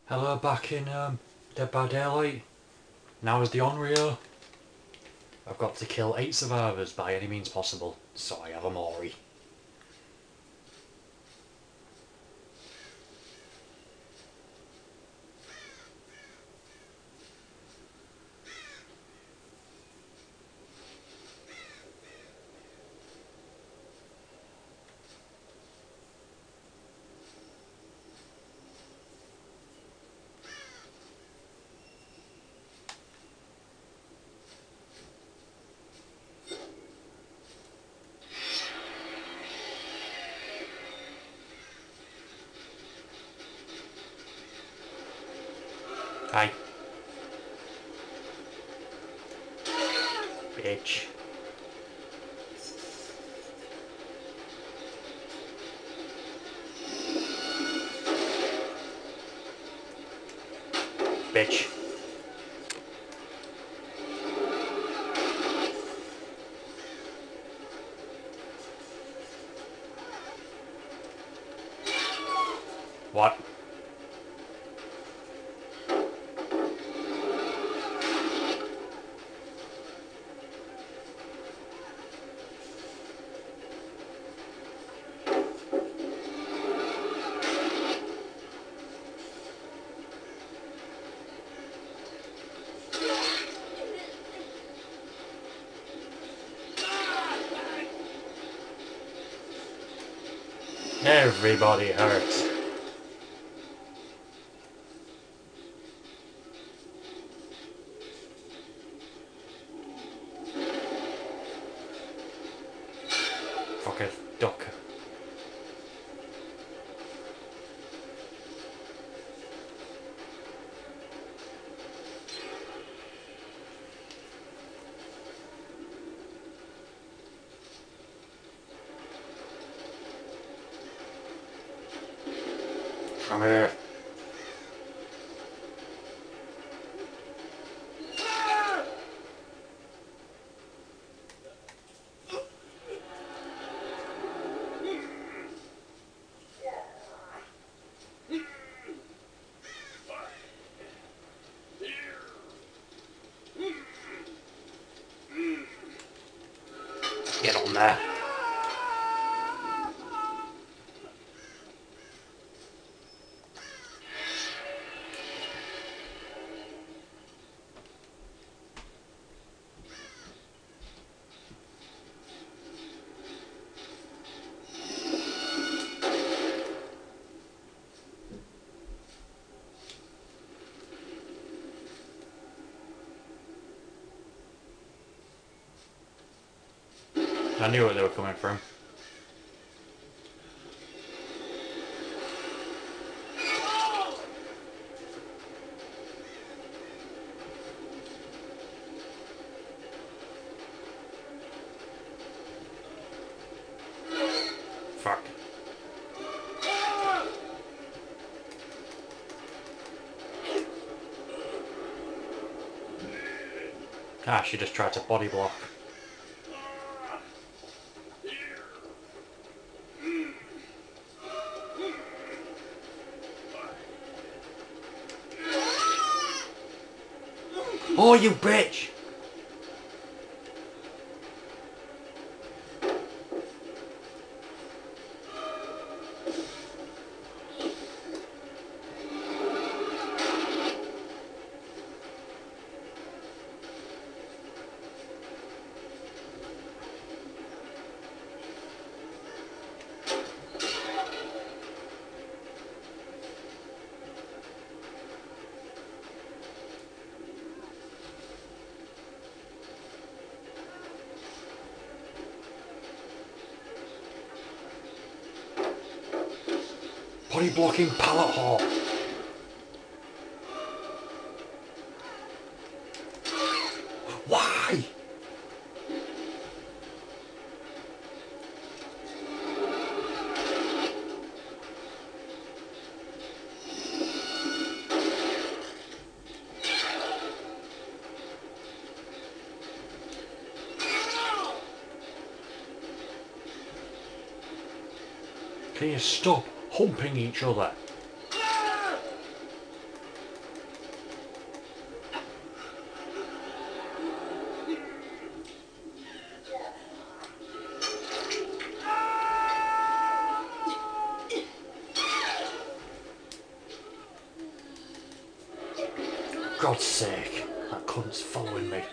Hello, back in Dead by Daylight. Now as the Onryo, I've got to kill 8 survivors by any means possible, so I have a Mori. Hi. Bitch. Bitch. What? Everybody hurts. Fucking duck. Come here. Get on there. I knew where they were coming from. Fuck. Ah, she just tried to body block. Oh, you bitch! Body blocking pallet hole. Why? Can you stop humping each other? God's sake, that cunt's following me.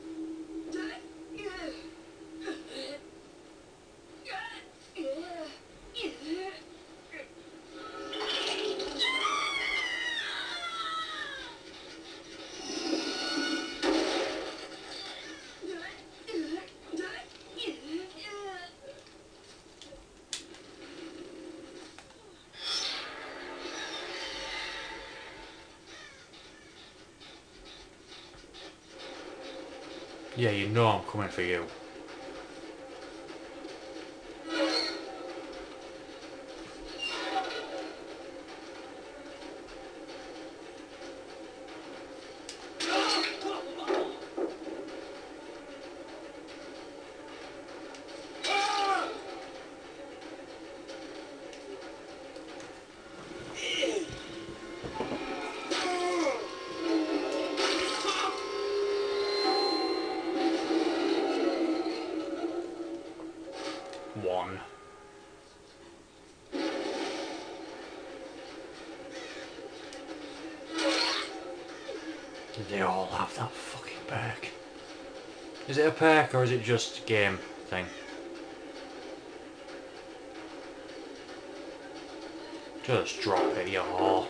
Yeah, you know I'm coming for you. One. They all have that fucking perk. Is it a perk or is it just game thing? Just drop it, you whore.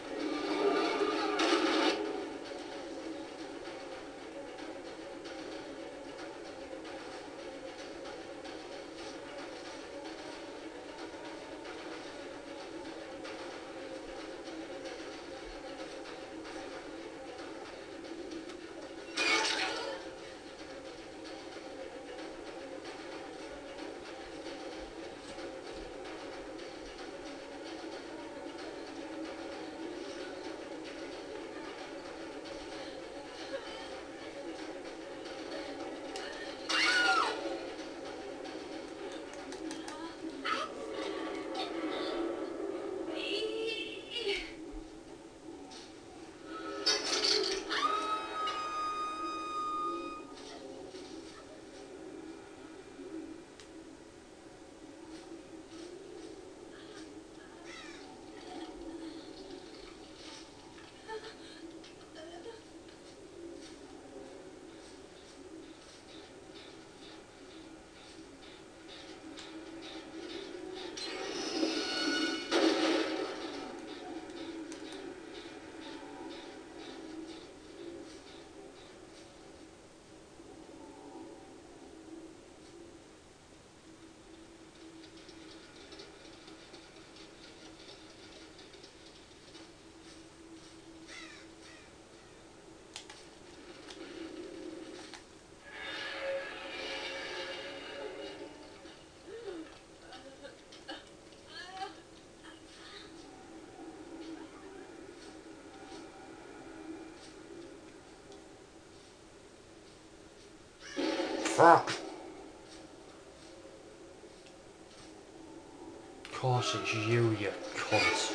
Fuck! Of course it's you, you cunt.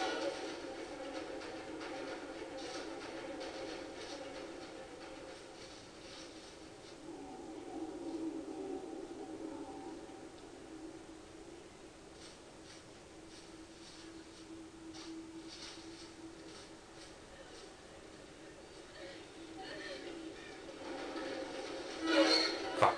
Fuck.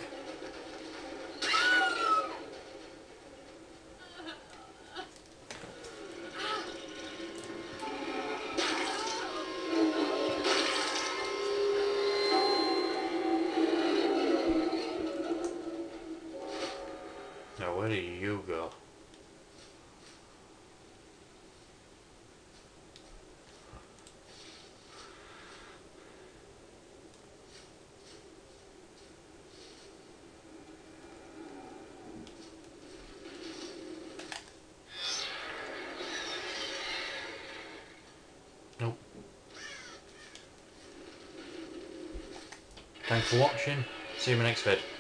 Now where do you go? Nope. Thanks for watching. See you in my next vid.